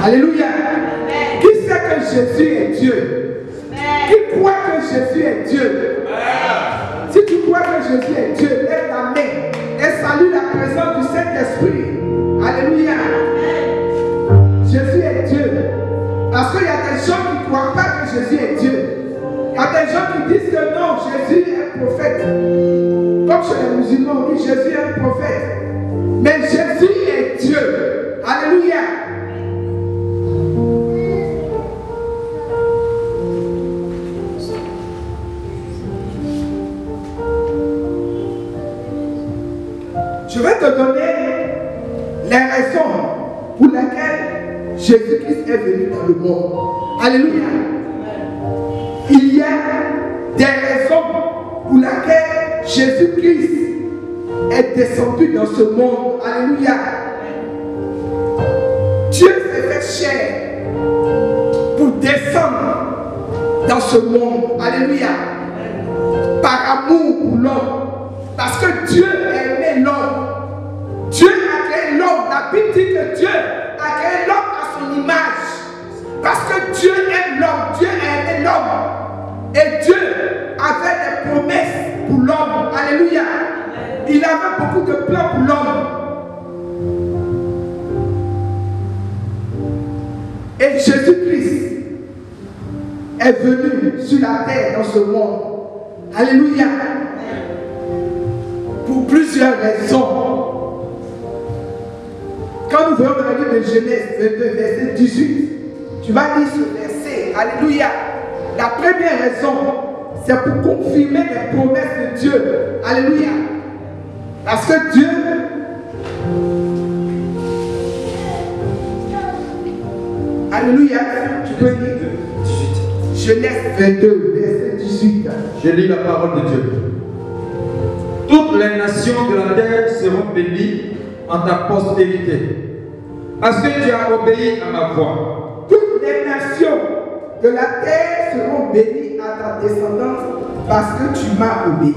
Alléluia. Qui sait que Jésus est Dieu? Qui croit que Jésus est Dieu? Si tu crois que Jésus est Dieu, lève ta main et salue la présence du Saint-Esprit. Alléluia. Jésus est Dieu. Parce qu'il y a des gens qui ne croient pas que Jésus est Dieu. Il y a des gens qui disent que non, Jésus est prophète. Comme chez les musulmans, oui, Jésus est prophète. Mais Jésus est Dieu. Alléluia. Je vais te donner les raisons pour lesquelles Jésus-Christ est venu dans le monde. Alléluia. Il y a des raisons pour lesquelles Jésus-Christ est descendu dans ce monde. Alléluia. Dieu s'est fait chair pour descendre dans ce monde. Alléluia. Par amour pour l'homme. Parce que Dieu aimait l'homme. Dieu a créé l'homme. La Bible dit que Dieu a créé l'homme à son image. Parce que Dieu aime l'homme. Dieu a aimé l'homme. Et Dieu avait des promesses pour l'homme. Alléluia. Il avait beaucoup de plans pour l'homme. Et Jésus-Christ est venu sur la terre dans ce monde. Alléluia. Pour plusieurs raisons. Quand nous voyons dans le livre de Genèse 22, verset 18, tu vas lire ce verset. Alléluia. La première raison, c'est pour confirmer les promesses de Dieu. Alléluia. Parce que Dieu, alléluia, tu peux lire 18. Genèse 22, verset 18. Je lis la parole de Dieu. Toutes les nations de la terre seront bénies en ta postérité, parce que tu as obéi à ma voix. Toutes les nations de la terre seront bénies à ta descendance, parce que tu m'as obéi.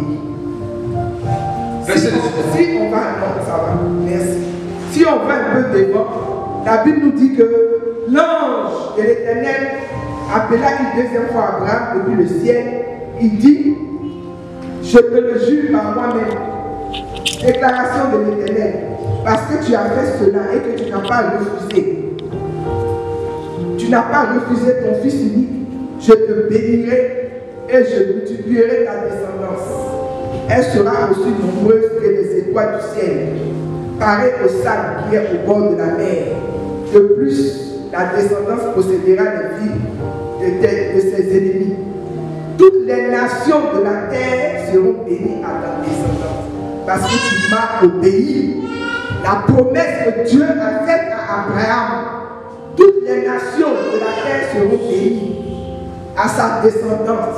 Si on va, non, ça va, merci. Si on va un peu devant, la Bible nous dit que l'ange de l'Éternel appela une deuxième fois Abraham depuis le ciel. Il dit, je te le jure par moi-même, déclaration de l'Éternel, parce que tu as fait cela et que tu n'as pas refusé. Tu n'as pas refusé ton fils unique, je te bénirai et je multiplierai ta descendance. Elle sera aussi nombreuse que les étoiles du ciel, pareille au sable qui est au bord de la mer. De plus, la descendance possédera les villes de ses ennemis. Toutes les nations de la terre seront bénies à ta descendance, parce que tu m'as obéi. La promesse que Dieu a faite à Abraham, toutes les nations de la terre seront bénies à sa descendance.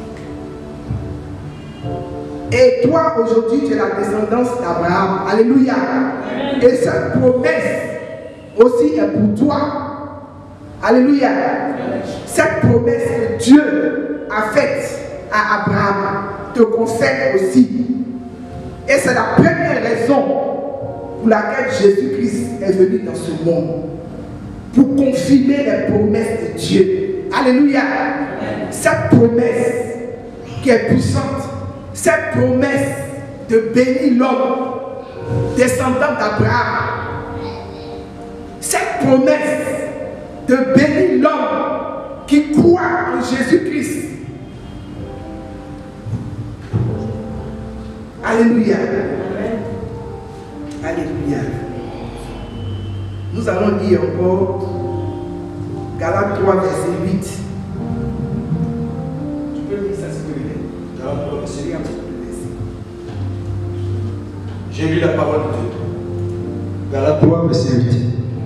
Et toi, aujourd'hui, tu es la descendance d'Abraham. Alléluia. Et cette promesse aussi est pour toi. Alléluia. Cette promesse que Dieu a faite à Abraham te concerne aussi. Et c'est la première raison pour laquelle Jésus-Christ est venu dans ce monde. Pour confirmer les promesses de Dieu. Alléluia. Cette promesse qui est puissante. Cette promesse de bénir l'homme descendant d'Abraham. Cette promesse de bénir l'homme qui croit en Jésus-Christ. Alléluia. Alléluia. Nous allons lire encore Galates 3, verset 8. Tu peux lire ça s'il te plaît. Galates 3, verset 8. J'ai lu la parole de Dieu. Galates 3, verset 8.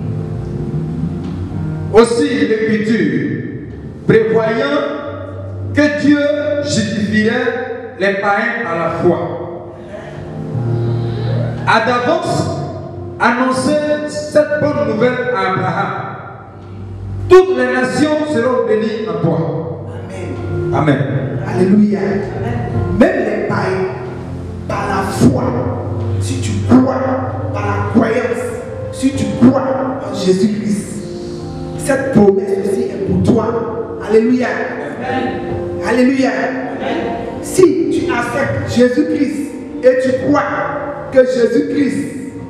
Aussi l'Écriture, prévoyant que Dieu justifierait les païens à la foi, a d'avance annoncé cette bonne nouvelle à Abraham. Toutes les nations seront bénies en toi. Amen. Amen. Alléluia. Même les païens, par la foi, si tu crois, par la croyance, si tu crois en Jésus-Christ, cette promesse aussi est pour toi. Alléluia. Alléluia. Si tu acceptes Jésus-Christ et tu crois que Jésus-Christ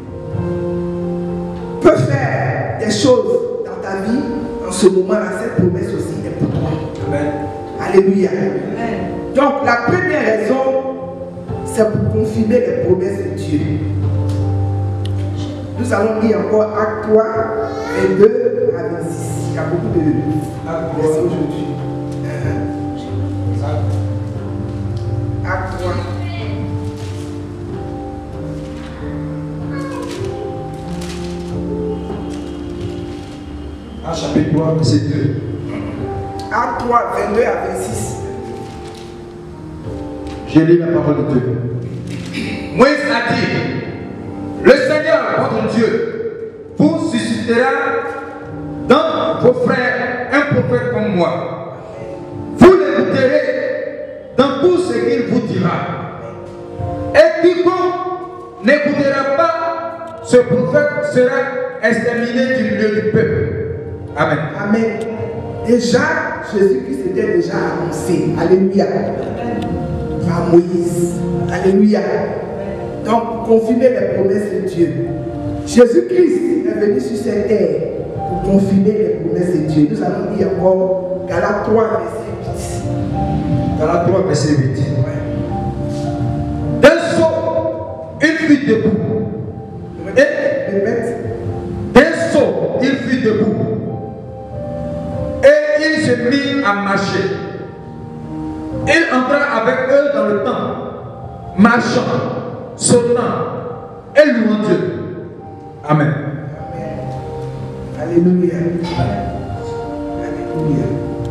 peut faire des choses dans ta vie, en ce moment-là, cette promesse aussi est pour toi. Amen. Alléluia. Amen. Donc, la première raison, c'est pour confirmer les promesses de Dieu. Nous allons lire encore Acte 3, 22 à 26. Il y a beaucoup de versets aujourd'hui. Acte 3. Chapitre 3, verset 2. Acte 3, 22 à 26. Je lis la parole de Dieu. Moïse a dit, le Seigneur, votre Dieu, vous suscitera dans vos frères un prophète comme moi. Vous l'écouterez dans tout ce qu'il vous dira. Et quiconque n'écoutera pas ce prophète sera exterminé du milieu du peuple. Amen. Amen. Déjà, Jésus-Christ était déjà annoncé. Alléluia. Par Moïse. Alléluia. Donc, confirmer les promesses de Dieu. Jésus-Christ est venu sur cette terre pour confirmer les promesses de Dieu. Nous allons lire encore Galates 3, verset 8. Galates 3, verset 8. Ouais. D'un saut, il fut debout. D'un saut, il fut debout. Et il se mit à marcher. Il entra avec eux dans le temple, marchant, sautant et louant Dieu. Amen. Alléluia. Alléluia.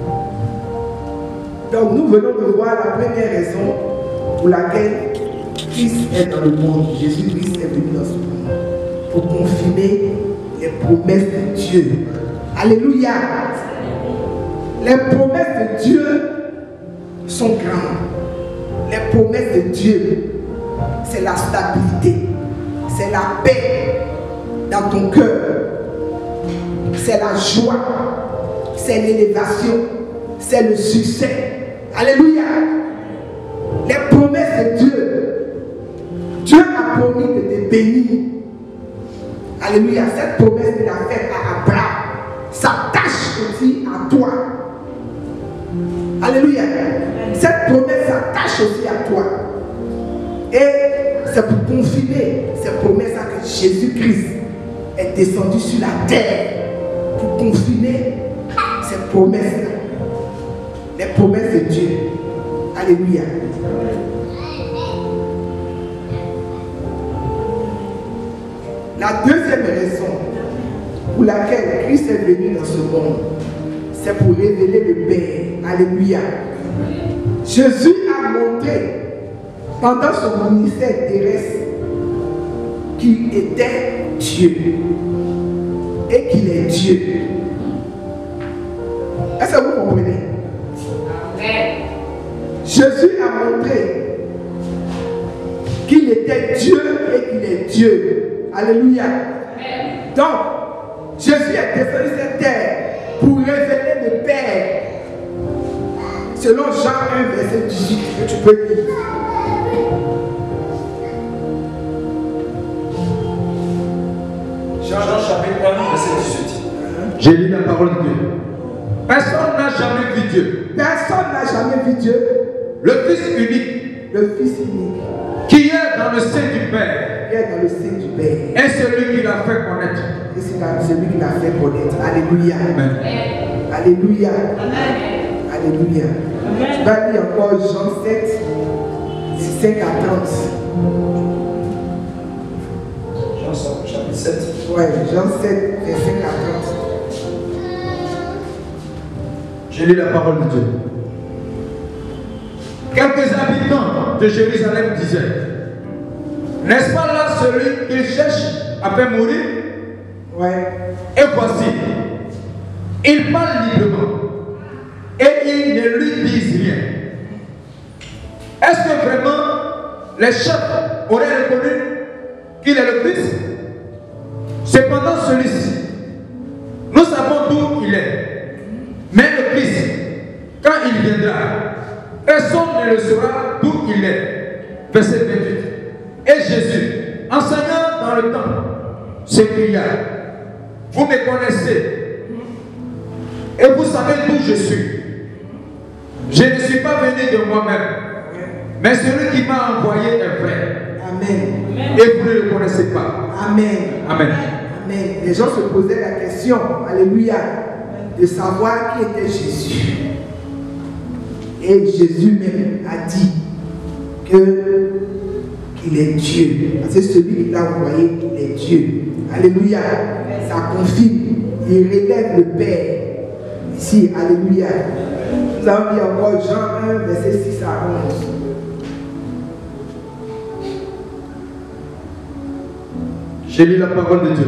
Donc nous venons de voir la première raison pour laquelle Christ est dans le monde. Jésus-Christ est venu dans ce monde pour confirmer les promesses de Dieu. Alléluia. Les promesses de Dieu sont grandes. Les promesses de Dieu, c'est la stabilité, c'est la paix dans ton cœur, c'est la joie, c'est l'élévation, c'est le succès. Alléluia. Les promesses de Dieu, Dieu a promis de te bénir. Alléluia. Cette promesse qu'il a faite à Abraham s'attache aussi à toi. Alléluia. Cette promesse s'attache aussi à toi. Et c'est pour confirmer cette promesse que Jésus-Christ est descendu sur la terre. Pour confirmer cette promesse-là. Les promesses de Dieu. Alléluia. La deuxième raison pour laquelle Christ est venu dans ce monde, c'est pour révéler le Père. Alléluia. Jésus a montré pendant son ministère terrestre qu'il était Dieu et qu'il est Dieu. Est-ce que vous comprenez? Amen. Jésus a montré qu'il était Dieu et qu'il est Dieu. Alléluia. Amen. Donc, Jésus est descendu sur cette terre pour révéler le Père. Selon Jean 1, verset 18, que tu peux lire. Jean chapitre 1, verset 18. J'ai lu la parole de Dieu. Personne n'a jamais vu Dieu. Personne n'a jamais vu Dieu. Le Fils unique. Le Fils unique. Qui est dans le sein du Père. Qui est dans le sein du Père. Et celui qui l'a fait connaître. Et c'est celui qui l'a fait connaître. Alléluia. Amen. Alléluia. Amen. Alléluia. Amen. Tu vas lire encore Jean 7, 5 à 30. Jean chapitre 7. Ouais, Jean 7, verset 40. Je lis la parole de Dieu. Quelques habitants de Jérusalem disaient, n'est-ce pas là celui qu'il cherche à faire mourir? Ouais. Et voici, il parle librement et ils ne lui disent rien. Est-ce que vraiment les chefs auraient reconnu qu'il est le Christ? Cependant celui-ci, nous savons d'où il est Personne ne le saura d'où il est. Verset 28. Et Jésus, enseignant dans le temple, s'écria, vous me connaissez et vous savez d'où je suis. Je ne suis pas venu de moi-même, mais celui qui m'a envoyé est vrai. Amen. Et vous ne le connaissez pas. Amen. Amen. Amen. Les gens se posaient la question, alléluia, de savoir qui était Jésus. Et Jésus même a dit qu'il est Dieu. C'est celui qui l'a envoyé, il est Dieu. Alléluia. Ça confirme. Il relève le Père. Ici, alléluia. Nous avons dit encore Jean 1, verset 6 à 11. J'ai lu la parole de Dieu.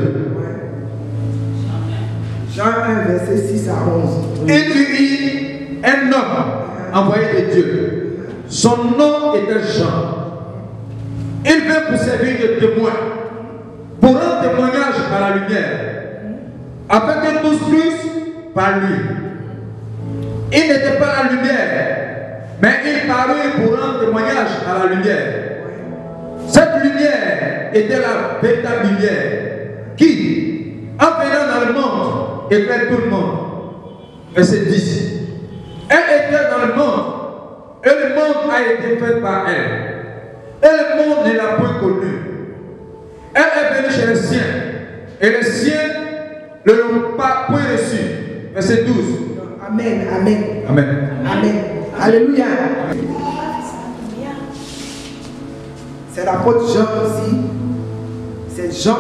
Jean 1, verset 6 à 11. Il y eut un homme envoyé de Dieu. Son nom était Jean. Il vint pour servir de témoin, pour rendre témoignage à la lumière, afin que tous crissent par lui. Il n'était pas la lumière, mais il parut pour rendre témoignage à la lumière. Cette lumière était la véritable lumière qui, en venant dans le monde, éclaire tout le monde. Verset 10. Elle était dans le monde, et le monde a été fait par elle. Et le monde ne l'a point connue. Elle est venue chez les siens, et les siens ne l'ont pas point reçu. Verset 12. Amen, amen. Amen. Amen. Alléluia. C'est l'apôtre Jean ici. C'est Jean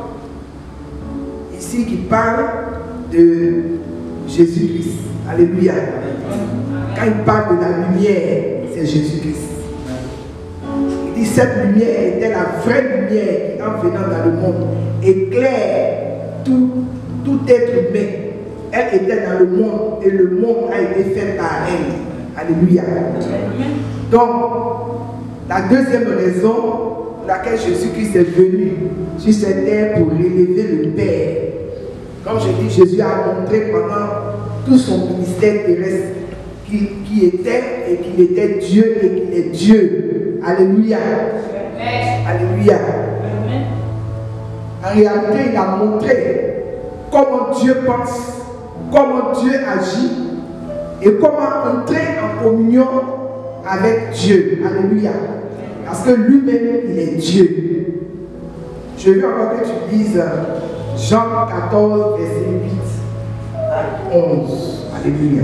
ici qui parle de Jésus-Christ. Alléluia. Quand il parle de la lumière, c'est Jésus-Christ. Il dit cette lumière était la vraie lumière qui, en venant dans le monde, éclaire tout être humain. Elle était dans le monde et le monde a été fait par elle. Alléluia. Donc, la deuxième raison pour laquelle Jésus-Christ est venu sur cette terre pour relever le Père. Comme je dis, Jésus a montré pendant tout son ministère terrestre qui était et qu'il était Dieu et qu'il est Dieu. Alléluia. Alléluia. En réalité, il a montré comment Dieu pense, comment Dieu agit et comment entrer en communion avec Dieu. Alléluia. Parce que lui-même, il est Dieu. Je veux encore que tu lises Jean 14, verset 8 à 11. Alléluia.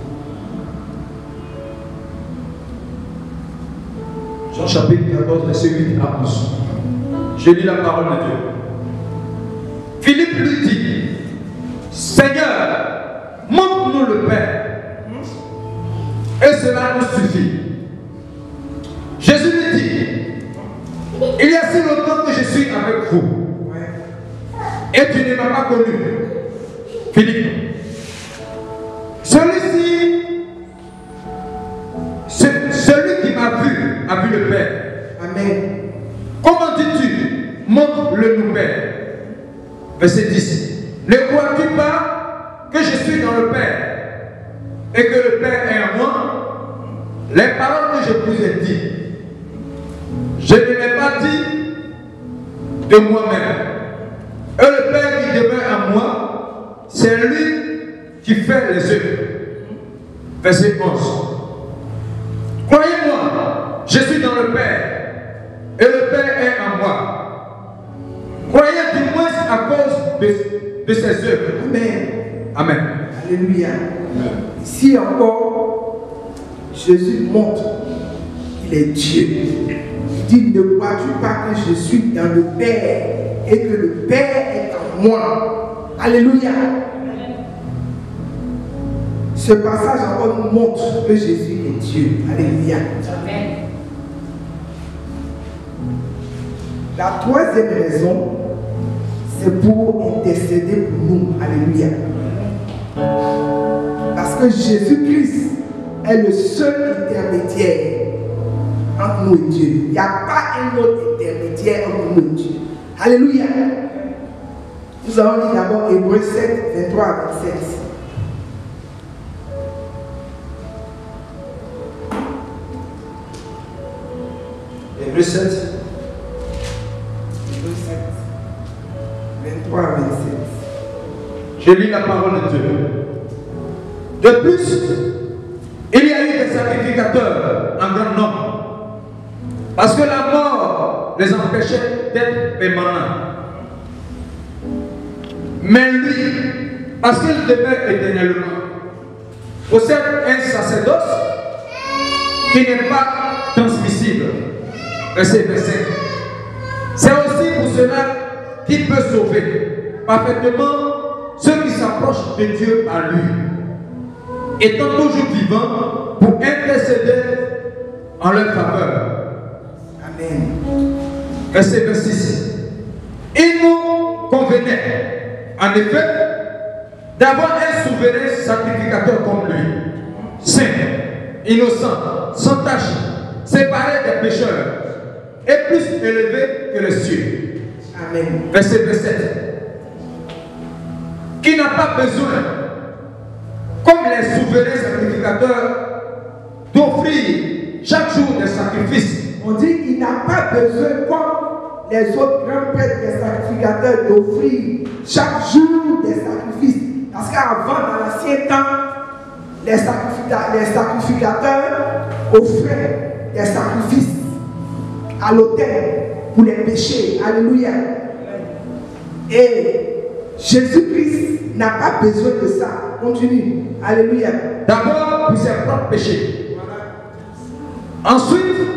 Jean chapitre 14, verset 8 à 11. Je lis la parole de Dieu. Philippe lui dit, Seigneur, montre-nous le Père, et cela nous suffit. Jésus lui dit, il y a si longtemps que je suis avec vous, et tu ne m'as pas connu. Philippe, celui qui m'a vu a vu le Père. Amen. Comment dis-tu, montre-le nous Père? Verset 10. Ne crois-tu pas que je suis dans le Père et que le Père est en moi? Les paroles que je vous ai dites, je ne les ai pas dites de moi-même. Et le Père qui demeure en moi, c'est lui qui fait les œuvres. Verset 11. Croyez-moi, je suis dans le Père et le Père est en moi. Croyez du moins à cause de ses œuvres. Amen. Amen. Alléluia. Ici encore, Jésus montre qu'il est Dieu. Il dit, ne crois-tu pas que je suis dans le Père et que le Père est en moi? Alléluia. Ce passage encore nous montre que Jésus est Dieu. Alléluia. Amen. La troisième raison, c'est pour intercéder pour nous. Alléluia. Parce que Jésus-Christ est le seul intermédiaire entre nous et Dieu. Il n'y a pas un autre intermédiaire entre nous et Dieu. Alléluia. Nous allons lire d'abord Hébreux 7, 23 à 27. Hébreux 7. 23 à 27. Je lis la parole de Dieu. De plus, il y a eu des sacrificateurs en grand nombre, parce que la mort les empêchait d'être permanents. Mais lui, parce qu'il demeure éternellement, possède un sacerdoce qui n'est pas transmissible. Verset 25. C'est aussi pour cela qu'il peut sauver parfaitement ceux qui s'approchent de Dieu par lui, étant toujours vivants pour intercéder en leur faveur. Amen. Verset 26. Il nous convenait, en effet, d'avoir un souverain sacrificateur comme lui, saint, innocent, sans tache, séparé des pécheurs, et plus élevé que les cieux. Amen. Verset 27. Qui n'a pas besoin, comme les souverains sacrificateurs, d'offrir chaque jour des sacrifices. On dit qu'il n'a pas besoin, comme les autres grands prêtres des sacrificateurs, d'offrir chaque jour des sacrifices. Parce qu'avant, dans l'ancien temps, les sacrificateurs offraient des sacrifices à l'autel pour les péchés. Alléluia. Et Jésus-Christ n'a pas besoin de ça. Continue. Alléluia. D'abord pour ses propres péchés. Ensuite,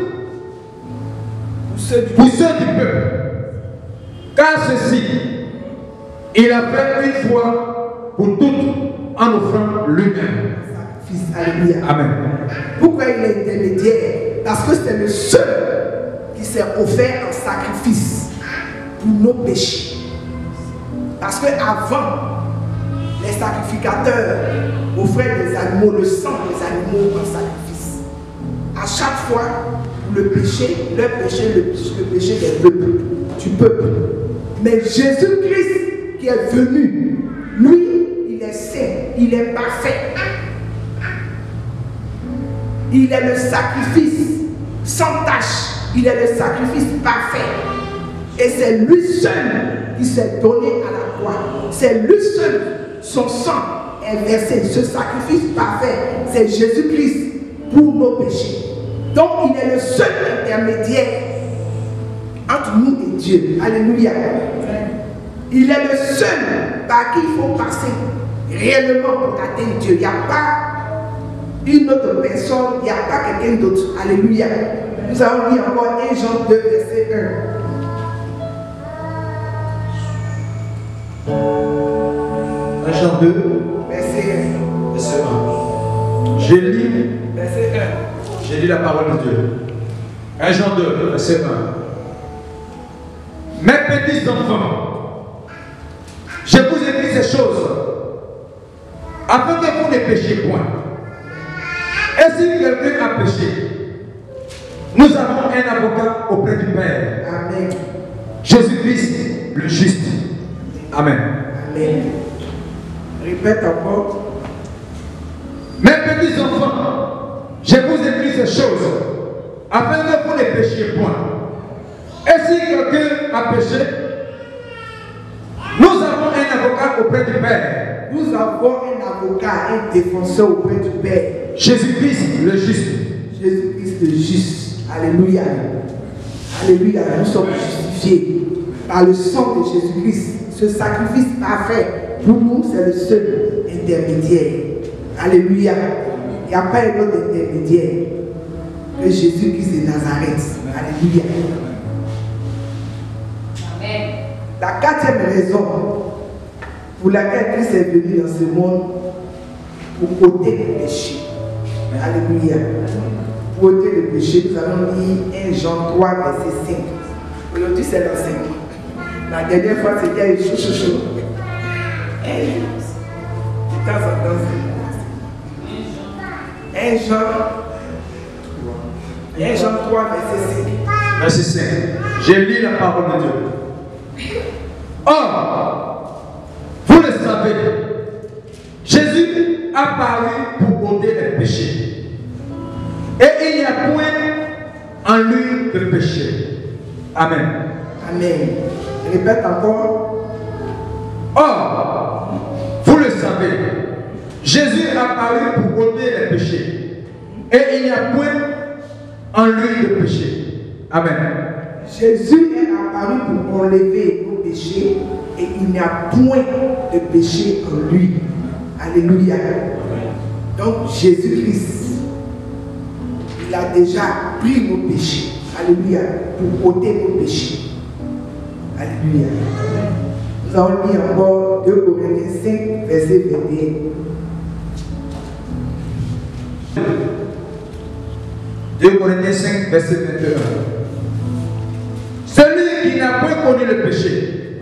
pour ceux du peuple. Car ceci, il a fait une fois pour toutes en offrant lui-même. Alléluia. Amen. Pourquoi il est intermédiaire? Parce que c'est le seul qui s'est offert en sacrifice pour nos péchés. Parce qu'avant, les sacrificateurs offraient des animaux, le sang des animaux en sacrifice. À chaque fois, pour le péché, leur péché, le péché des peuples, du peuple. Mais Jésus-Christ qui est venu, lui, il est saint, il est parfait. Il est le sacrifice sans tache. Il est le sacrifice parfait. Et c'est lui seul qui s'est donné à la croix. C'est lui seul, son sang est versé. Ce sacrifice parfait, c'est Jésus-Christ pour nos péchés. Donc il est le seul intermédiaire entre nous et Dieu. Alléluia. Il est le seul par qui il faut passer réellement pour atteindre Dieu. Il n'y a pas une autre personne, il n'y a pas quelqu'un d'autre. Alléluia. Nous allons lire encore 1 Jean 2, verset 1. 1 Jean 2, Verset 1. verset 1. J'ai lu, Verset 1. j'ai lu la parole de Dieu. 1 Jean 2, verset 1. Mes petits enfants, je vous écris ces choses afin que vous ne péchiez point. Et si quelqu'un a péché, nous avons un avocat auprès du Père. Amen. Jésus-Christ, le juste. Amen. Amen. Répète encore. Mes petits enfants, je vous écris ces choses afin que vous ne péchiez point. Et si quelqu'un a péché, nous avons un avocat auprès du Père. Nous avons un avocat, un défenseur auprès du Père. Jésus-Christ, le juste. Jésus-Christ le juste. Alléluia. Alléluia. Nous sommes justifiés par le sang de Jésus-Christ. Ce sacrifice parfait, pour nous, c'est le seul intermédiaire. Alléluia. Il n'y a pas un autre intermédiaire que Jésus-Christ de Nazareth. Alléluia. Amen. La quatrième raison pour laquelle Christ est venu dans ce monde, pour ôter le péché. Alléluia. Pour ôter le péché, nous allons lire 1 Jean 3, verset 5. Aujourd'hui, c'est l'enseignement. La dernière fois, c'était chaud. 1 Jean 3, verset 5. Verset 5. J'ai lu la parole de Dieu. Or, vous le savez, Jésus apparu pour ôter les péchés. Et il n'y a point en en lui le péché. Amen. Amen. Répète encore. Or, vous le savez, Jésus est apparu pour ôter les péchés. Et il n'y a point en lui de péché. Amen. Jésus est apparu pour enlever nos péchés et il n'y a point de péché en lui. Alléluia. Donc Jésus-Christ, il a déjà pris nos péchés. Alléluia. Pour ôter nos péchés. Alléluia. Nous allons lire encore 2 Corinthiens 5, verset 21. 2 Corinthiens 5, verset 21. Celui qui n'a point connu le péché,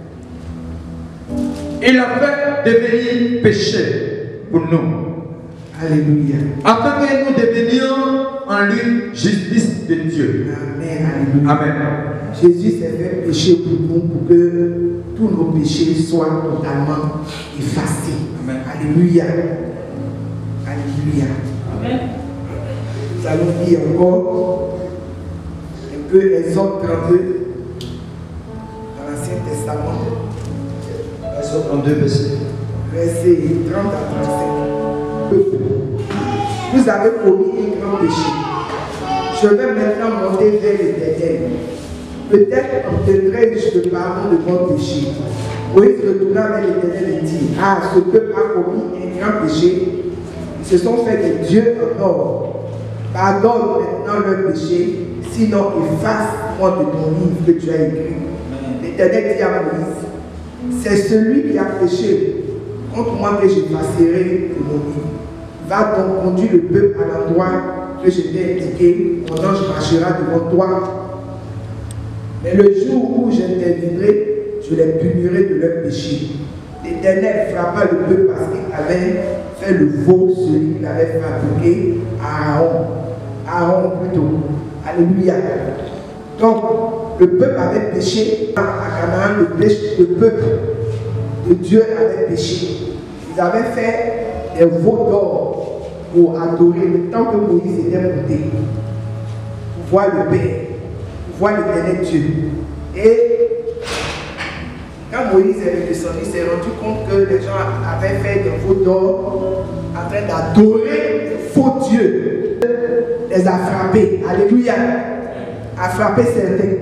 il a fait devenir péché pour nous. Alléluia. Afin que nous devenions en lui justice de Dieu. Amen. Alléluia. Amen. Jésus s'est fait péché pour nous, pour que tous nos péchés soient totalement effacés. Amen. Alléluia. Alléluia. Amen. Nous allons lire encore un peu Exode 32 dans l'Ancien Testament, Exode 32, versets 30 à 35. Vous avez commis un grand péché. Je vais maintenant monter vers l'Éternel. Peut-être obtiendrai-je le pardon de mon péché. Moïse retourna vers l'Éternel et dit: Ah, ce peuple a commis un grand péché. Ils se sont fait des dieux en or. Pardonne maintenant leur péché, sinon efface-moi de ton livre que tu as écrit. L'Éternel dit à Moïse: c'est celui qui a péché contre moi que j'effacerai de mon livre. Va donc conduire le peuple à l'endroit que je t'ai indiqué. Mon ange marchera devant toi. Mais le jour où j'interviendrai, je les punirai de leur péché. L'Éternel frappa le peuple parce qu'il avait fait le veau, celui qu'il avait fabriqué à Aaron. Aaron plutôt. Alléluia. Donc, le peuple avait péché à Canaan, le peuple de Dieu avait péché. Ils avaient fait des veaux d'or pour adorer le temps que Moïse était monté, pour voir le Père, pour voir l'Éternel Dieu. Et quand Moïse est descendu, il s'est rendu compte que les gens avaient fait des veaux d'or en train d'adorer les faux dieux. Les a frappés. Alléluia. A frappé certains.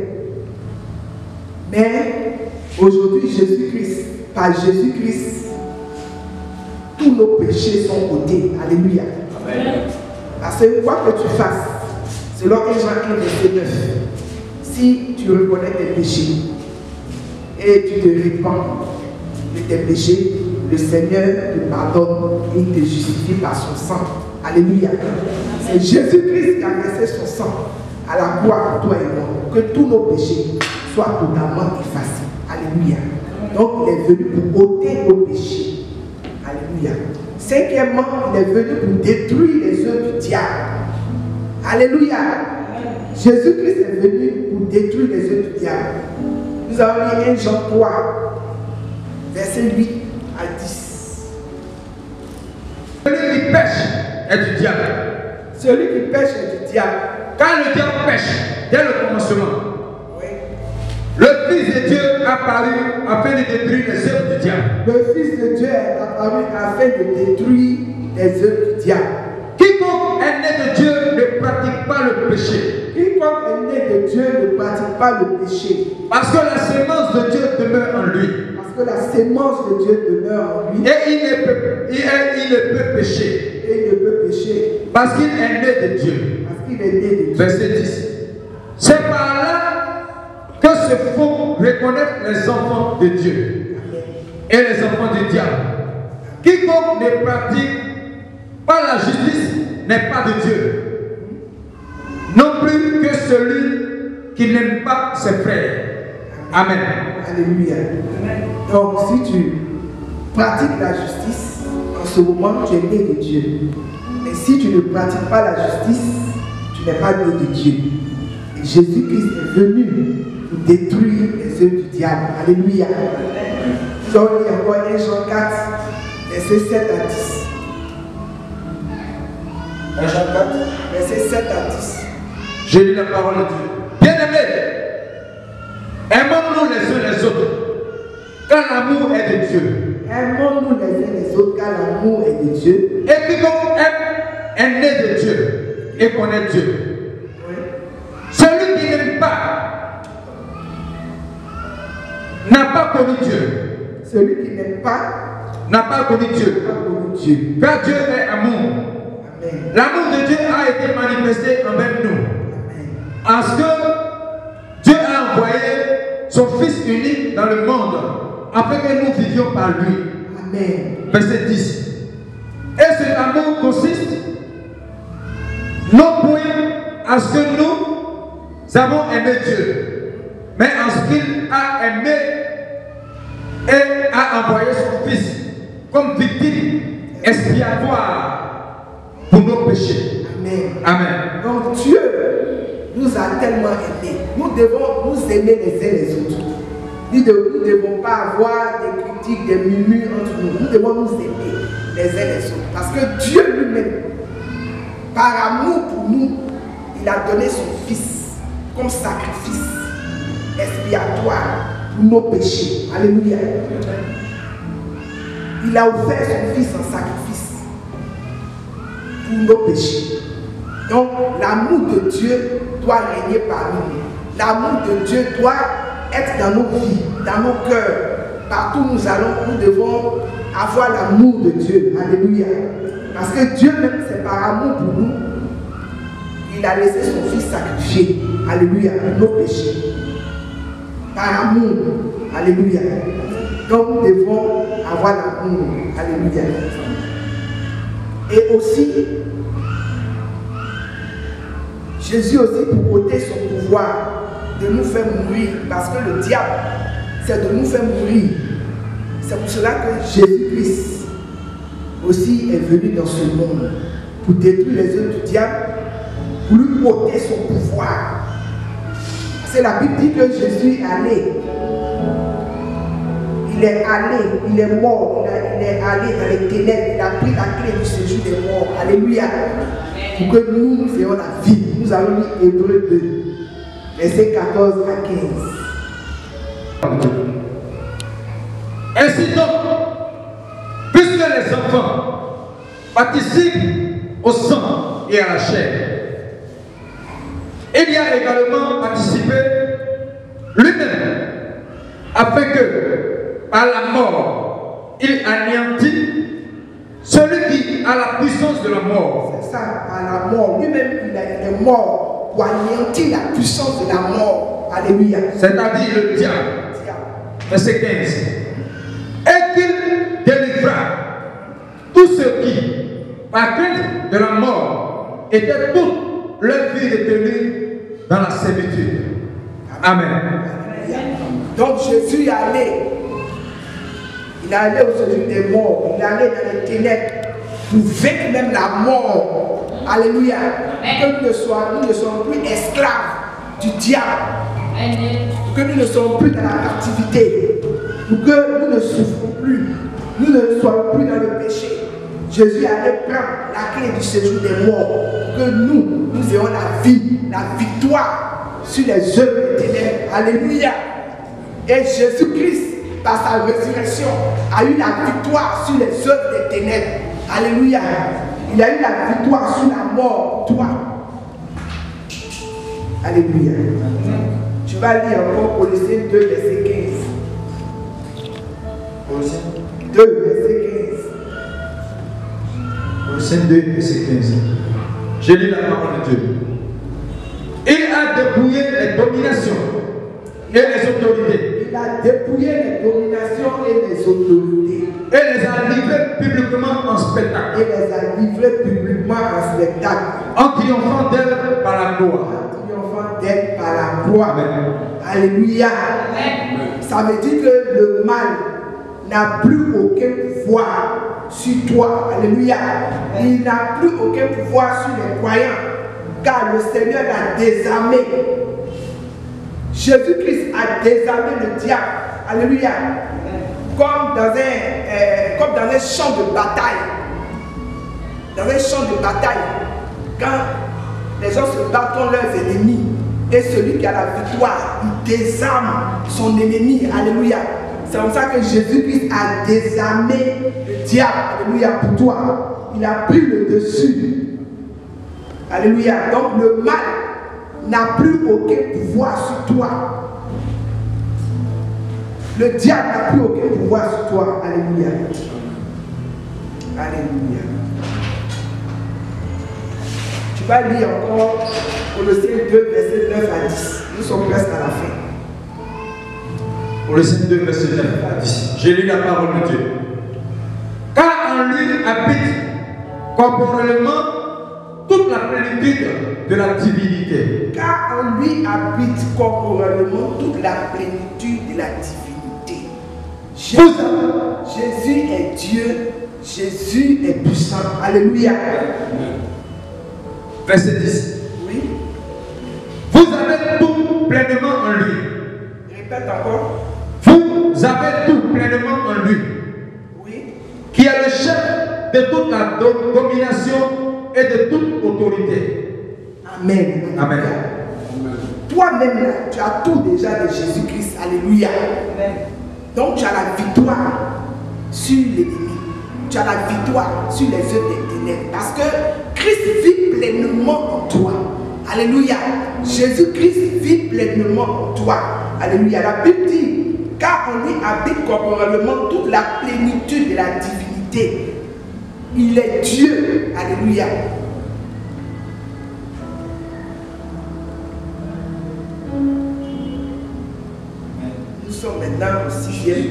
Mais aujourd'hui, Jésus-Christ, par Jésus-Christ, tous nos péchés sont ôtés. Alléluia. Amen. Parce que quoi que tu fasses, selon 1 Jean 1, verset 9, si tu reconnais tes péchés et tu te répands de tes péchés, le Seigneur te pardonne et te justifie par son sang. Alléluia. C'est Jésus-Christ qui a versé son sang à la croix pour toi et moi, que tous nos péchés soient totalement effacés. Alléluia. Donc il est venu pour ôter nos péchés. Alléluia. Cinquièmement, il est venu pour détruire les œuvres du diable. Alléluia. Jésus-Christ est venu pour détruire les œuvres du diable. Nous avons lu 1 Jean 3, verset 8 à 10. Celui qui pêche est du diable. Celui qui pêche est du diable. Quand le diable pêche, dès le commencement, Oui. le Fils de Dieu est apparu afin de détruire les œuvres du diable. Le Fils de Dieu est apparu afin de détruire les œuvres du diable. Quiconque est né de Dieu ne pratique pas le péché. Quiconque est né de Dieu ne pratique pas le péché. Parce que la sémence de Dieu demeure en lui. Parce que la sémence de Dieu demeure en lui. Et il ne peut pécher. Et il ne peut pécher. Parce qu'il est né de Dieu. Parce qu'il est né de Dieu. Verset 10. C'est par là que se font reconnaître les enfants de Dieu et les enfants du diable. Quiconque ne pratique pas la justice n'est pas de Dieu. Non plus que celui qui n'aime pas ses frères. Amen. Alléluia. Donc si tu pratiques la justice, en ce moment tu es né de Dieu. Mais si tu ne pratiques pas la justice, tu n'es pas né de Dieu. Et Jésus-Christ est venu pour détruire les œuvres du diable. Alléluia. Nous allons lire encore 1 Jean 4, versets 7 à 10. 1 Jean 4, Versets 7 à 10. J'ai lu la parole de Dieu. Bien-aimés, aimons-nous les uns les autres, car l'amour est de Dieu. Aimons-nous les uns les autres, car l'amour est de Dieu. Et quiconque est né de Dieu et connaît Dieu. Oui. Celui qui n'aime pas n'a pas connu Dieu. Celui qui n'aime pas n'a pas connu Dieu. n'a pas connu Dieu. Car Dieu est amour. Amen. L'amour de Dieu a été manifesté envers nous. Amen. Parce que Dieu a envoyé son Fils unique dans le monde afin que nous vivions par lui. Amen. Verset 10. Et cet amour consiste non point à ce que nous avons aimé Dieu, mais en ce qu'il a aimé et a envoyé son Fils comme victime expiatoire pour nos péchés. Amen. Amen. Donc Dieu nous a tellement aimés. Nous devons nous aimer les uns les autres. Nous ne devons pas avoir des critiques, des murmures entre nous. Nous devons nous aimer les uns les autres. Parce que Dieu lui-même, par amour pour nous, il a donné son Fils comme sacrifice expiatoire pour nos péchés. Alléluia. Il a offert son Fils en sacrifice pour nos péchés. Donc, l'amour de Dieu doit régner parmi nous. L'amour de Dieu doit être dans nos vies, dans nos cœurs. Partout où nous allons, nous devons avoir l'amour de Dieu. Alléluia. Parce que Dieu même, c'est par amour pour nous. Il a laissé son Fils sacrifier. Alléluia. Pour nos péchés. Par amour. Alléluia. Donc nous devons avoir l'amour. Alléluia. Et aussi, Jésus aussi, pour ôter son pouvoir de nous faire mourir, parce que le diable, c'est de nous faire mourir. C'est pour cela que Jésus-Christ aussi est venu dans ce monde pour détruire les œuvres du diable, pour lui ôter son pouvoir. C'est la Bible dit que Jésus est allé. Il est allé, il est mort, il est allé dans les ténèbres, il a pris la clé du séjour des morts. Alléluia. Pour que nous ayons la vie. Nous allons lire Hébreux 2, versets 14 à 15. Ainsi donc, puisque les enfants participent au sang et à la chair, il y a également participé lui-même, afin que, par la mort, il anéantit celui qui a la puissance de la mort. C'est ça, par la mort. Lui-même, il est mort pour anéantir la puissance de la mort. Alléluia. C'est-à-dire le diable. Verset 15. Et qu'il délivra tous ceux qui, par crainte de la mort, étaient toute leur vie retenue dans la servitude. Amen. Donc Jésus est allé. Il est allé au séjour des morts. Il est allé dans les ténèbres pour vaincre même la mort. Alléluia. Que nous ne soyons plus esclaves du diable. Pour que nous ne soyons plus dans la captivité. Pour que nous ne souffrons plus. Nous ne soyons plus dans le péché. Jésus allait prendre la clé du séjour des morts. Pour que nous ayons la vie, la victoire sur les œuvres des ténèbres. Alléluia. Et Jésus-Christ, par sa résurrection, a eu la victoire sur les œuvres des ténèbres. Alléluia. Il a eu la victoire sur la mort, toi. Alléluia. Tu vas lire encore Colossiens 2, verset 15. Colossiens 2, verset 15. Colossiens 2, verset 15. Je lis la parole de Dieu. Il a dépouillé les dominations et les autorités. Il a dépouillé les dominations et les autorités. Et les a livrés publiquement en spectacle. Et les a livrés publiquement en spectacle. En triomphant d'elle par la gloire. En triomphant d'elle par la gloire. Amen. Alléluia. Amen. Ça veut dire que le mal n'a plus aucun pouvoir sur toi. Alléluia. Il n'a plus aucun pouvoir sur les croyants. Car le Seigneur l'a désarmé. Jésus-Christ a désarmé le diable. Alléluia. Comme dans un champ de bataille. Dans un champ de bataille. Quand les gens se battent contre leurs ennemis. Et celui qui a la victoire, il désarme son ennemi. Alléluia. C'est comme ça que Jésus-Christ a désarmé le diable. Alléluia. Pour toi. Il a pris le dessus. Alléluia. Donc le mal n'a plus aucun pouvoir sur toi. Le diable n'a plus aucun pouvoir sur toi. Alléluia. Alléluia. Tu vas lire encore Colossiens 2, verset 9 à 10. Nous sommes presque à la fin. Colossiens 2, verset 9 à 10. J'ai lu la parole de Dieu. Car en lui habite corporellement toute la plénitude de la divinité. Car en lui habite corporellement toute la plénitude de la divinité. Jésus est Dieu. Jésus est puissant. Alléluia. Verset 10. Oui. Vous avez tout pleinement en lui. Répète encore. Vous avez tout pleinement en lui. Oui. Qui est le chef de toute la domination et de toute autorité. Amen. Amen. Toi-même, là, tu as tout déjà de Jésus-Christ. Alléluia. Amen. Donc tu as la victoire sur l'ennemi. Tu as la victoire sur les œuvres des ténèbres. Parce que Christ vit pleinement en toi. Alléluia. Jésus-Christ vit pleinement en toi. Alléluia. La Bible dit, car en lui habite corporellement toute la plénitude de la divinité. Il est Dieu. Alléluia. Nous sommes maintenant au 6e.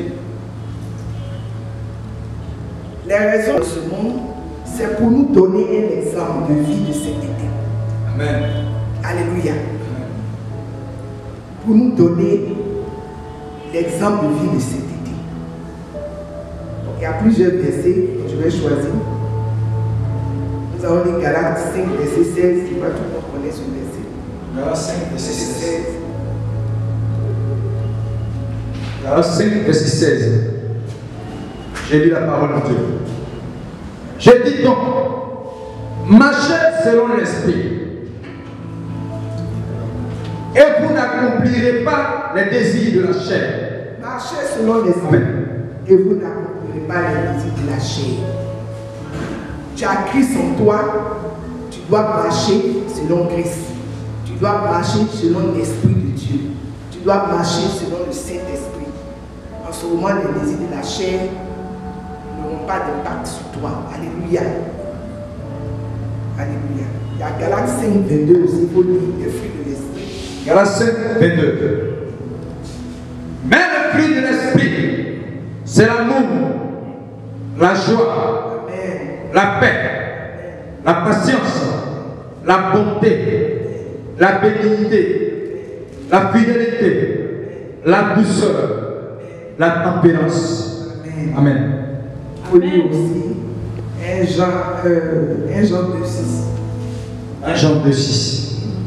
Les raisons de ce monde, c'est pour nous donner un exemple de vie de cet été. Amen. Alléluia. Pour nous donner l'exemple de vie de cet été. Donc, il y a plusieurs versets que je vais choisir. Nous avons les Galates 5, verset 16. Je ne sais pas tout le monde connaît ce verset. Galates 5, verset 16. Galates 5, verset 16. J'ai lu la parole de Dieu. Je dis donc, marchez selon l'esprit. Et vous n'accomplirez pas les désirs de la chair. Marchez selon l'esprit. Et vous n'accomplirez pas les désirs de la chair. Tu as Christ en toi. Tu dois marcher selon Christ. Tu dois marcher selon l'Esprit de Dieu. Tu dois marcher selon le Saint-Esprit. En ce moment, les désirs de la chair n'auront pas d'impact sur toi. Alléluia. Alléluia. Il y a Galates 5, 22 aussi. Il faut lire les fruits de l'Esprit. Galates 5, 22. Mais le fruit de l'esprit, c'est l'amour, la joie, Amen. la paix, la patience, la bonté, la bénignité, la fidélité, la douceur, la tempérance. Amen. Amen. Il faut lire aussi 1 Jean 2, 6. 1 Jean 2, 6.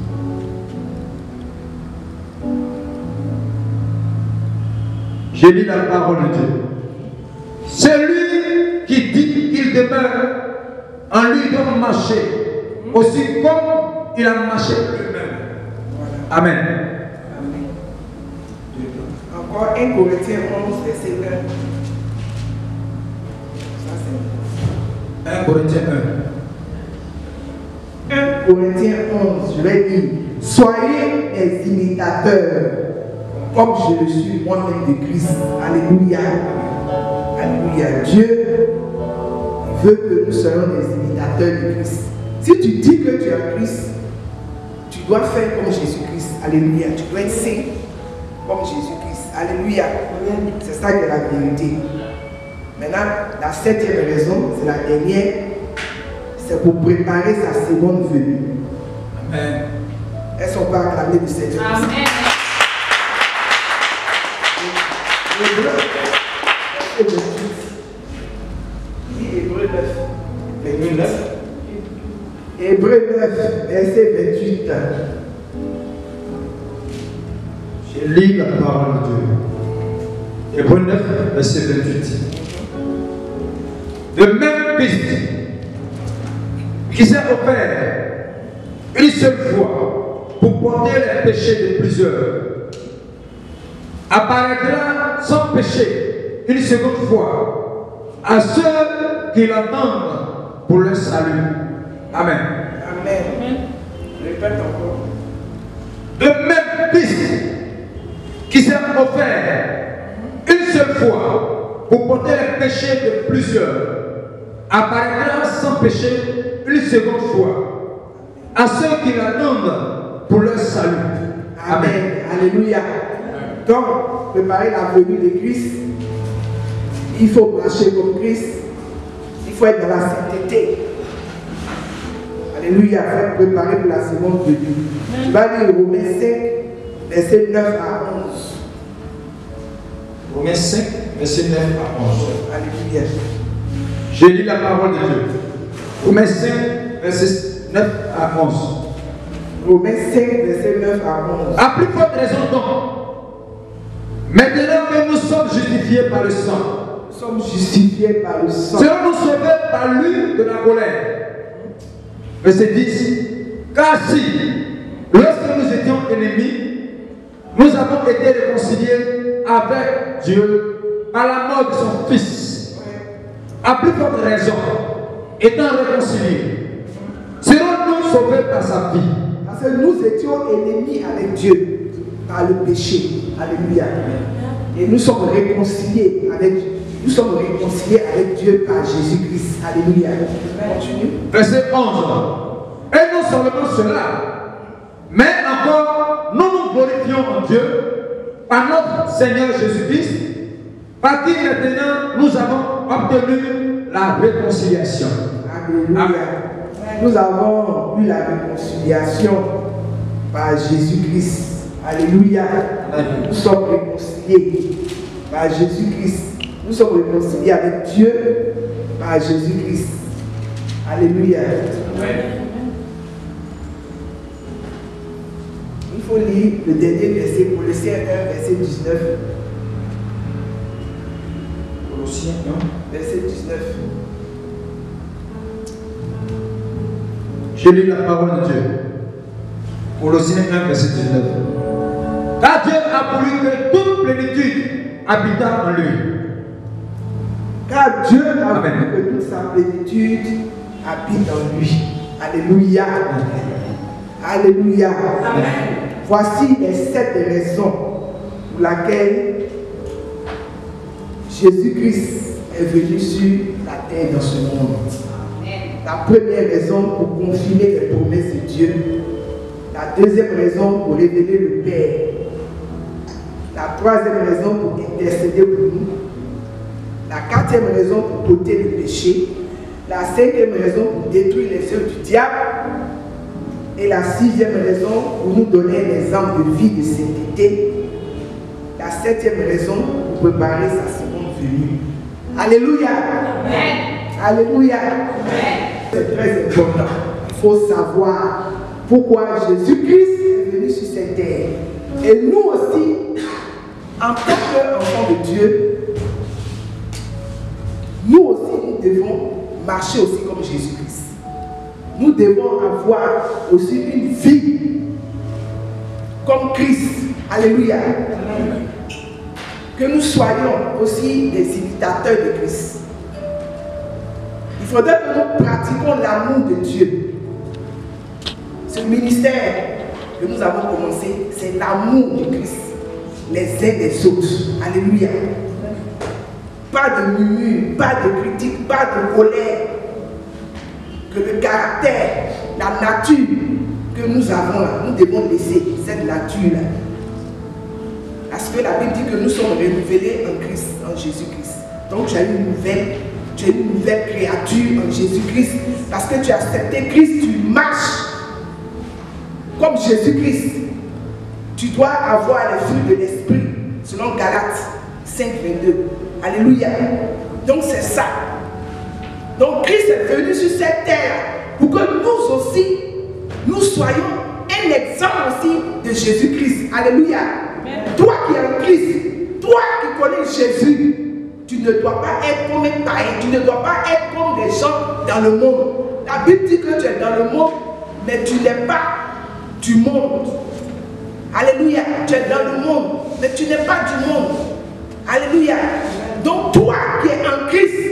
J'ai lu la parole de Dieu. Celui qui dit qu'il demeure en lui doit marcher aussi comme il a marché lui-même. Amen. Amen. Encore 1 Corinthiens 11, verset 1. Ça, c'est 1 Corinthiens 1. 1 Corinthiens 11, je vais dire, soyez les imitateurs, comme je le suis moi-même de Christ. Alléluia. Alléluia. Dieu veut que nous soyons des imitateurs de Christ. Si tu dis que tu es Christ, tu dois faire comme Jésus-Christ. Alléluia. Tu dois être saint comme Jésus-Christ. Alléluia. C'est ça qui est la vérité. Maintenant, la 7e raison, c'est la dernière. C'est pour préparer sa seconde venue. Amen. Est-ce qu'on peut acclamer le Seigneur? Amen. Hébreu 9. Hébreu 9. Hébreu 9, verset 28. Je lis la parole de Dieu. Hébreu 9, verset 28. De même Christ, qui s'est offert une seule fois pour porter les péchés de plusieurs. Apparaîtra sans péché une seconde fois à ceux qui l'attendent pour leur salut. Amen. Amen. Répète encore. De même Christ qui s'est offert une seule fois pour porter les péchés de plusieurs apparaîtra sans péché une seconde fois à ceux qui l'attendent pour leur salut. Amen. Alléluia. Donc, préparer la venue de Christ, il faut marcher comme Christ, il faut être dans la sainteté. Alléluia. Il faut être préparé pour la seconde venue. Tu vas lire Romains 5, versets 9 à 11. Romains 5, verset 9 à 11. Alléluia. Je lis la parole de Dieu. Romains 5, verset 9 à 11. Romains 5, verset 9 à 11. À plus forte raison donc, maintenant que nous sommes justifiés par le sang, Nous sommes justifiés par le sang. serons nous sauvés par lui de la colère. Verset 10. Car si, lorsque nous étions ennemis, nous avons été réconciliés avec Dieu par la mort de son Fils, à plus forte raison, étant réconciliés, serons-nous sauvés par sa vie. Parce que nous étions ennemis avec Dieu par le péché. Alléluia. Et nous sommes réconciliés avec Dieu par Jésus-Christ. Alléluia. Continue. Verset 11. Et non seulement cela, mais encore nous nous glorifions en Dieu par notre Seigneur Jésus-Christ, par qui maintenant nous avons obtenu la réconciliation. Alléluia. Nous avons eu la réconciliation par Jésus-Christ. Alléluia. Nous sommes réconciliés par Jésus-Christ. Nous sommes réconciliés avec Dieu par Jésus-Christ. Alléluia. Il faut lire le dernier verset, Colossiens 1, verset 19. Colossiens 1. Verset 19. Je lis la parole de Dieu. Colossiens 1, verset 19. Car Dieu a voulu que toute plénitude habitât en lui. Car Dieu a Amen. voulu que toute sa plénitude habite en lui. Alléluia. Alléluia. Amen. Voici les 7 raisons pour lesquelles Jésus-Christ est venu sur la terre dans ce monde. La première raison pour confirmer les promesses de Dieu. La deuxième raison pour révéler le Père. La troisième raison pour intercéder pour nous. La quatrième raison pour ôter le péché. La cinquième raison pour détruire les œuvres du diable. Et la sixième raison pour nous donner des âmes de vie de sainteté. La septième raison pour préparer sa seconde venue. Alléluia. Amen. Alléluia. Amen. C'est très important. Il faut savoir pourquoi Jésus-Christ est venu sur cette terre. Et nous aussi, en tant qu'enfants de Dieu, nous aussi, nous devons marcher aussi comme Jésus-Christ. Nous devons avoir aussi une vie comme Christ. Alléluia. Que nous soyons aussi des imitateurs de Christ. Il faudrait que nous pratiquions l'amour de Dieu. Ce ministère que nous avons commencé, c'est l'amour de Christ, les uns des autres. Alléluia. Pas de murmure, pas de critique, pas de colère. Que le caractère, la nature que nous avons là, nous devons laisser cette nature-là. Parce que la Bible dit que nous sommes renouvelés en Christ, en Jésus-Christ. Donc tu as une nouvelle créature en Jésus-Christ. Parce que tu as accepté Christ, tu marches comme Jésus-Christ. Tu dois avoir les fruits de l'esprit, selon Galates 5, 22. Alléluia. Donc c'est ça. Donc Christ est venu sur cette terre pour que nous aussi, nous soyons un exemple aussi de Jésus-Christ. Alléluia. Amen. Toi qui es en Christ, toi qui connais Jésus, tu ne dois pas être comme un païen, tu ne dois pas être comme les gens dans le monde. La Bible dit que tu es dans le monde, mais tu n'es pas du monde. Alléluia. Tu es dans le monde, mais tu n'es pas du monde. Alléluia. Donc toi qui es en Christ,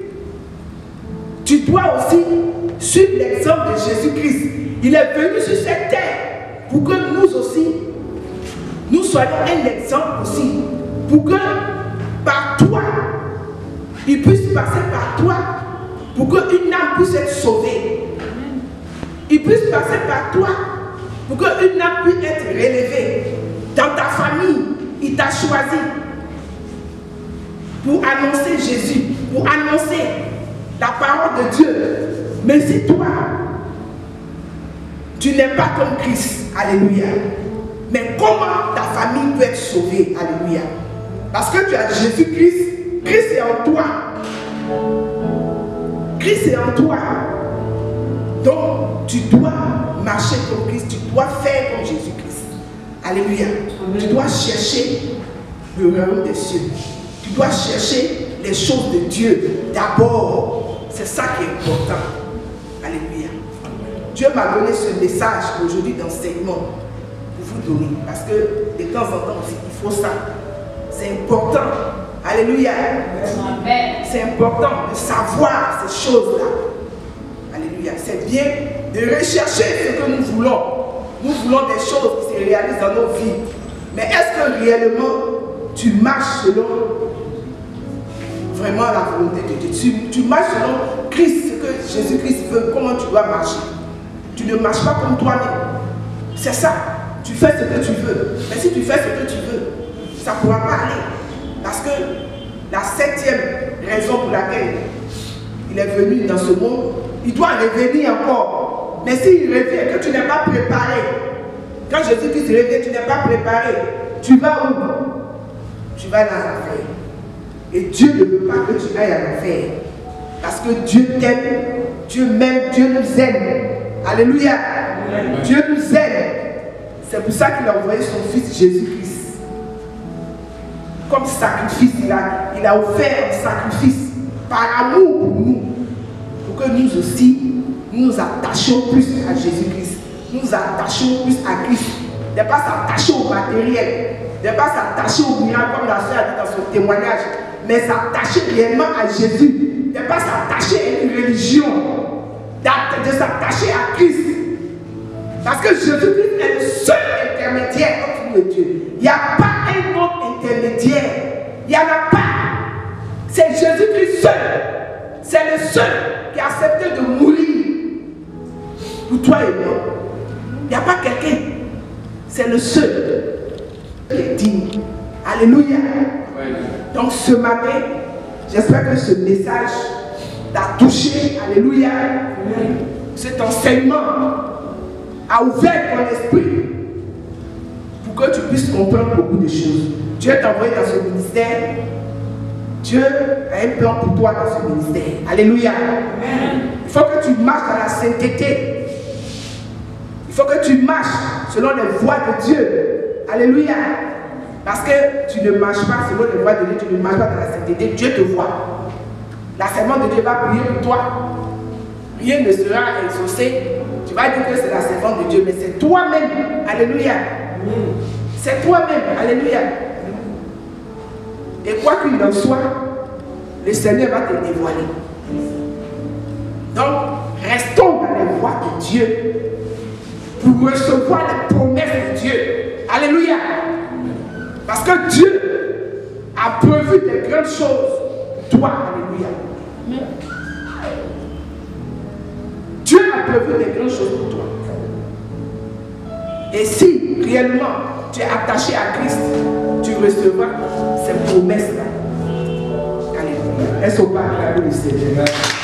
tu dois aussi suivre l'exemple de Jésus-Christ. Il est venu sur cette terre pour que nous aussi, nous soyons un exemple aussi. Pour que par toi, il puisse passer par toi, pour qu'une âme puisse être sauvée. Il puisse passer par toi, pour qu'une âme puisse être relevée. Dans ta famille, il t'a choisi pour annoncer Jésus, pour annoncer la parole de Dieu. Mais si toi, tu n'es pas comme Christ, alléluia, mais comment ta famille peut être sauvée, alléluia? Parce que tu as Jésus-Christ, Christ est en toi. Christ est en toi. Donc, tu dois marcher comme Christ, tu dois faire comme Jésus-Christ. Alléluia. Tu dois chercher le royaume des cieux. Tu dois chercher les choses de Dieu d'abord. C'est ça qui est important. Alléluia. Dieu m'a donné ce message aujourd'hui d'enseignement pour vous donner. Parce que de temps en temps aussi, il faut ça. C'est important. Alléluia. C'est important de savoir ces choses-là. Alléluia. C'est bien de rechercher ce que nous voulons. Nous voulons des choses qui se réalisent dans nos vies. Mais est-ce que réellement tu marches selon vraiment la volonté de Dieu? Tu marches selon Christ, ce que Jésus-Christ veut, comment tu dois marcher. Tu ne marches pas comme toi-même. C'est ça. Tu fais ce que tu veux. Mais si tu fais ce que tu veux, ça ne pourra pas aller. Parce que la 7e raison pour laquelle il est venu dans ce monde, il doit revenir encore. Mais s'il revient, que tu n'es pas préparé, quand Jésus-Christ revient, tu n'es pas préparé, tu vas où? Tu vas dans l'enfer. Et Dieu ne veut pas que tu ailles à l'enfer. Parce que Dieu t'aime, Dieu m'aime, Dieu nous aime. Alléluia. Amen. Dieu nous aime. C'est pour ça qu'il a envoyé son fils Jésus-Christ. Comme sacrifice, il a offert un sacrifice par amour pour nous. Pour que nous aussi, nous nous attachions plus à Jésus-Christ. Nous nous attachions plus à Christ. Ne pas s'attacher au matériel. Ne pas s'attacher au miracle comme la soeur a dit dans son témoignage. Mais s'attacher réellement à Jésus. Ne pas s'attacher à une religion. De s'attacher à Christ. Parce que Jésus-Christ est le seul intermédiaire entre nous et Dieu. Il n'y a pas un autre intermédiaire. Il n'y en a pas. C'est Jésus-Christ seul. C'est le seul qui a accepté de mourir pour toi et moi. Il n'y a pas quelqu'un. C'est le seul qui est digne. Alléluia. Donc ce matin, j'espère que ce message t'a touché. Alléluia. Cet enseignement a ouvert ton esprit pour que tu puisses comprendre beaucoup de choses. Dieu t'a envoyé dans ce ministère. Dieu a un plan pour toi dans ce ministère. Alléluia. Amen. Il faut que tu marches dans la sainteté. Il faut que tu marches selon les voies de Dieu. Alléluia. Parce que tu ne marches pas selon les voies de Dieu, tu ne marches pas dans la sainteté. Dieu te voit. La servante de Dieu va prier pour toi. Rien ne sera exaucé. Tu vas dire que c'est la servante de Dieu, mais c'est toi-même. Alléluia. C'est toi-même. Alléluia. Et quoi qu'il en soit, le Seigneur va te dévoiler. Donc, restons dans les voies de Dieu pour recevoir les promesses de Dieu. Alléluia. Parce que Dieu a prévu des grandes choses pour toi. Alléluia. Dieu a prévu des grandes choses pour toi. Et si réellement tu es attaché à Christ, tu recevras ces promesses-là. Alléluia. Est-ce qu'on peut acclamer le Seigneur?